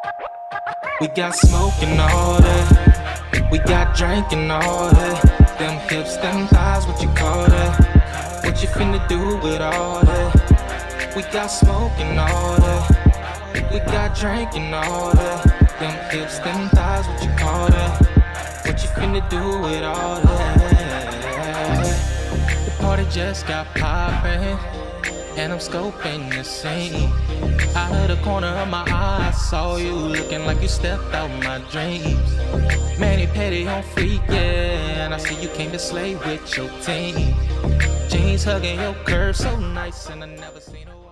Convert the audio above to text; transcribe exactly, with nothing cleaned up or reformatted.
We got smoke and all that. We got drink and all that. Them hips, them thighs, what you call that? What you finna do with all that? We got smoke and all that. We got drink and all that. Them hips, them thighs, what you call that? What you finna do with all that? The party just got poppin', and I'm scoping the scene. Out of the corner of my eye, I saw you looking like you stepped out my dreams. Manny Petty on freak, yeah, and I see you came to slay with your team. Jeans hugging your curves so nice, and I never seen a